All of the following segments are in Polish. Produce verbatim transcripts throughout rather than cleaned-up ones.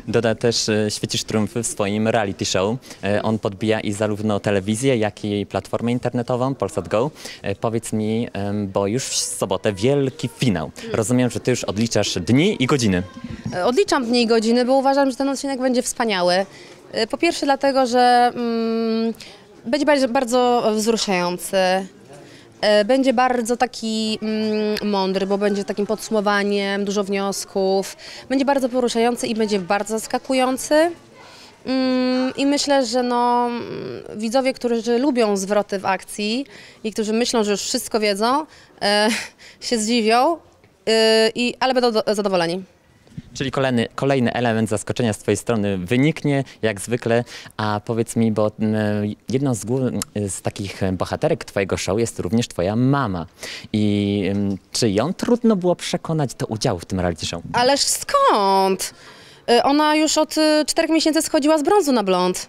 Doda też e, świecisz triumfy w swoim reality show. E, on podbija i zarówno telewizję, jak i platformę internetową Polsat Go. E, powiedz mi, e, bo już w sobotę wielki finał. Rozumiem, że ty już odliczasz dni i godziny. Odliczam dni i godziny, bo uważam, że ten odcinek będzie wspaniały. Po pierwsze dlatego, że mm, będzie bardzo, bardzo wzruszający. Będzie bardzo taki mm, mądry, bo będzie takim podsumowaniem, dużo wniosków. Będzie bardzo poruszający i będzie bardzo zaskakujący. Mm, I myślę, że no, widzowie, którzy lubią zwroty w akcji i którzy myślą, że już wszystko wiedzą, e, się zdziwią, e, i, ale będą do, zadowoleni. Czyli kolejny, kolejny element zaskoczenia z twojej strony wyniknie, jak zwykle. A powiedz mi, bo mm, jedną z, głó- z takich bohaterek twojego show jest również twoja mama. I mm, czy ją trudno było przekonać do udziału w tym reality show? Ależ skąd? E, Ona już od e, czterech miesięcy schodziła z brązu na blond.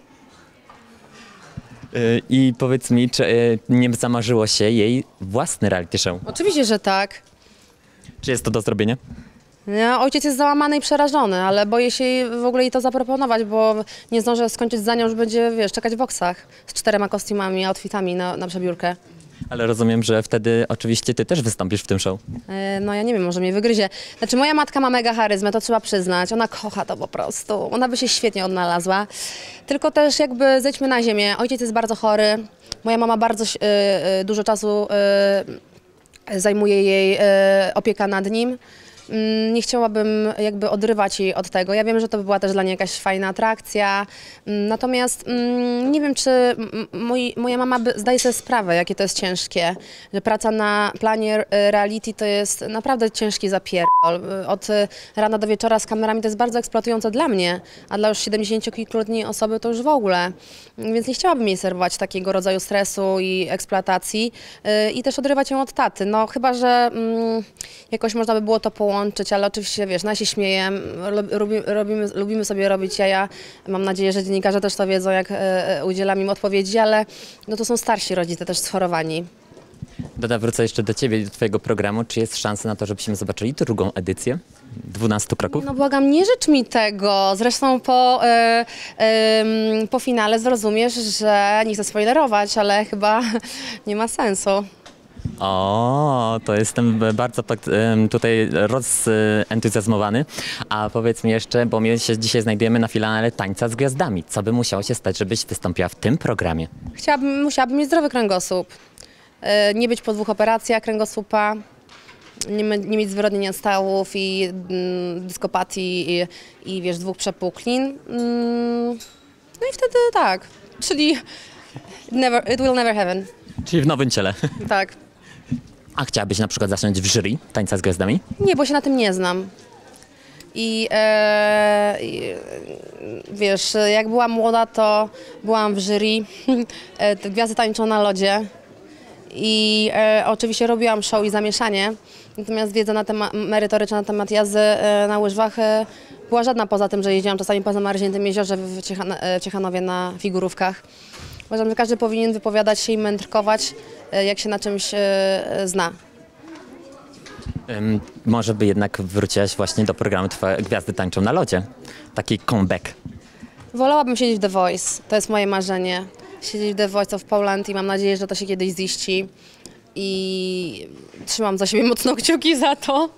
Y, I powiedz mi, czy y, nie zamarzyło się jej własny reality show? Oczywiście, że tak. Czy jest to do zrobienia? Nie, ojciec jest załamany i przerażony, ale boję się jej w ogóle jej to zaproponować, bo nie zdążę skończyć za nią, że będzie, wiesz, czekać w boksach z czterema kostiumami, outfitami na, na przebiórkę. Ale rozumiem, że wtedy oczywiście ty też wystąpisz w tym show. E, No ja nie wiem, może mnie wygryzie. Znaczy moja matka ma mega charyzmę, to trzeba przyznać. Ona kocha to po prostu. Ona by się świetnie odnalazła. Tylko też jakby zejdźmy na ziemię. Ojciec jest bardzo chory. Moja mama bardzo e, e, dużo czasu e, zajmuje jej e, opieka nad nim. Mm, Nie chciałabym jakby odrywać jej od tego. Ja wiem, że to by była też dla niej jakaś fajna atrakcja. Mm, Natomiast mm, nie wiem, czy m- moi, moja mama by, zdaje sobie sprawę, jakie to jest ciężkie. Że praca na planie e, reality to jest naprawdę ciężki zapierdol. Od e, rana do wieczora z kamerami to jest bardzo eksploatujące dla mnie, a dla już siedemdziesięciokilkuletniej osoby to już w ogóle. Więc nie chciałabym jej serwować takiego rodzaju stresu i eksploatacji e, i też odrywać ją od taty. No chyba, że mm, jakoś można by było to połączyć. Łączyć, ale oczywiście, wiesz, no ja się śmieję, lubi, robimy, lubimy sobie robić jaja. Mam nadzieję, że dziennikarze też to wiedzą, jak e, udzielam im odpowiedzi, ale no to są starsi rodzice też schorowani. Doda, wrócę jeszcze do ciebie, do twojego programu. Czy jest szansa na to, żebyśmy zobaczyli drugą edycję dwunastu kroków? No błagam, nie życz mi tego. Zresztą po, e, e, po finale zrozumiesz, że nie chcę spoilerować, ale chyba nie ma sensu. O, to jestem bardzo pak- em, tutaj rozentuzjazmowany. A powiedz mi jeszcze, bo my się dzisiaj znajdujemy na finale Tańca z Gwiazdami. Co by musiało się stać, żebyś wystąpiła w tym programie? Chciałabym, musiałabym mieć zdrowy kręgosłup. E, Nie być po dwóch operacjach kręgosłupa, nie, my- nie mieć zwyrodnienia stawów i mm, dyskopatii i, i wiesz, dwóch przepuklin. Mm, No i wtedy tak, czyli never, it will never happen. Czyli w nowym ciele. Tak. A chciałabyś na przykład zacząć w jury Tańca z Gwiazdami? Nie, bo się na tym nie znam. I, e, i e, wiesz, jak byłam młoda, to byłam w jury e, te Gwiazdy tańczą na lodzie i e, oczywiście robiłam show i zamieszanie, natomiast wiedza na temat, merytoryczna na temat jazdy e, na łyżwach e, była żadna, poza tym, że jeździłam czasami po zamarzniętym jeziorze w, Ciechan e, w Ciechanowie na figurówkach. Uważam, że każdy powinien wypowiadać się i mędrkować, e, jak się na czymś e, zna. Ym, może by jednak wróciłaś właśnie do programu Twoje Gwiazdy tańczą na lodzie. Taki comeback. Wolałabym siedzieć w The Voice, to jest moje marzenie. Siedzieć w The Voice of Poland i mam nadzieję, że to się kiedyś ziści. I trzymam za siebie mocno kciuki za to.